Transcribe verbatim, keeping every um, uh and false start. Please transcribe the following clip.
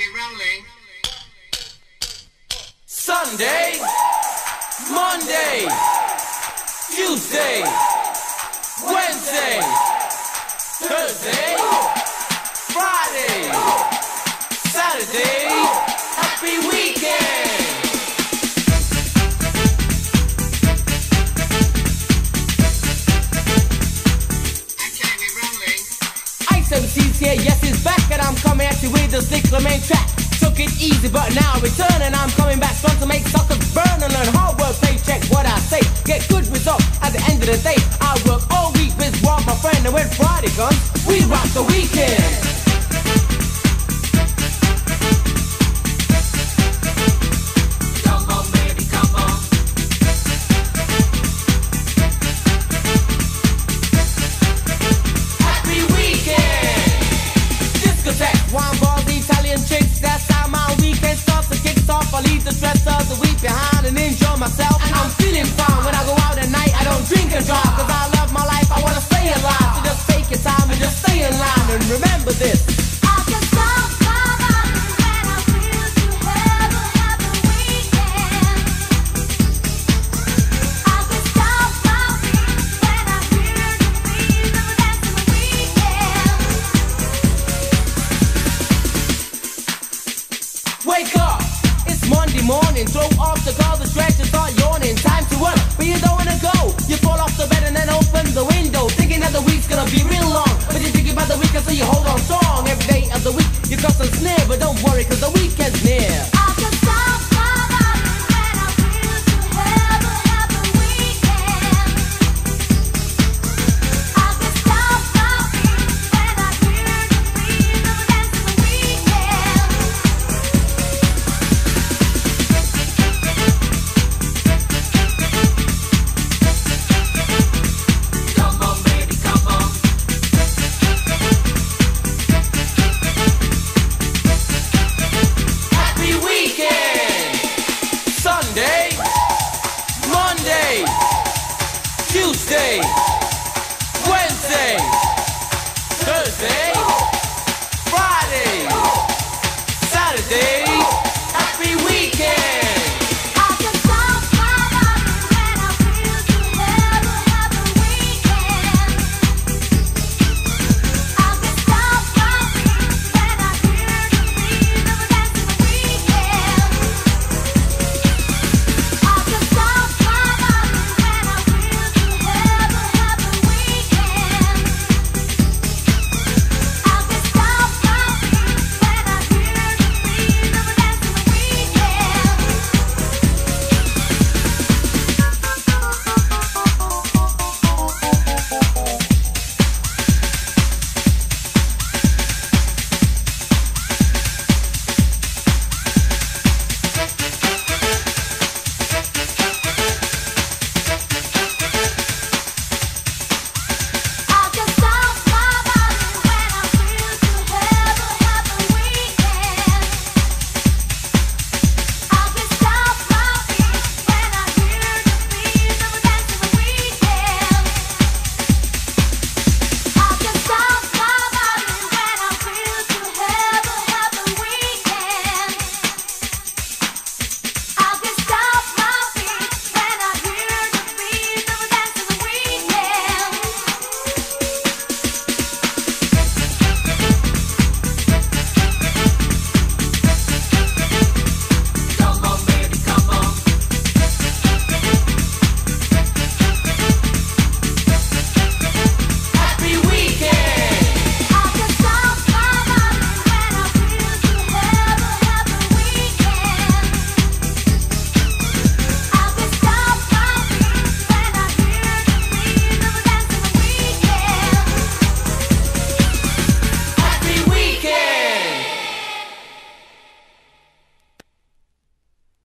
Sunday, Monday, Tuesday, Wednesday, Thursday, Friday, Saturday, happy weekend! Ice M C's here, yes, it's back, and I'm coming at you with a cyclamen track. Took it easy, but now I return, and I'm coming back strong to make suckers burn and learn hard work, paycheck, what I say. Get good results at the end of the day. I work all week with Rob, my friend, and when Friday comes, we rock the weekend. Come on, baby, come on. Happy weekend. Discotheque, wine bars, Italian chicks. That's how my weekend starts. The kicks off. I leave the stress of the week behind and enjoy myself. And I'm feeling fine when I go out at night. I don't drink and drive, cause I love my life. I wanna stay alive. So just take your time and just stay in line. And remember this: I can stop my body when I feel to have a happy weekend. I can stop my feet when I hear the beat of a dancing weekend. wake up, it's Monday morning. Throw off the call, the stretch and start yawning. Time to work, but you don't wanna go. You fall off the bed and then open the window, thinking that the week's gonna be real long. But you're thinking about the weekend, so you hold on strong. Every day of the week, you cross and snare, but don't worry, cause the week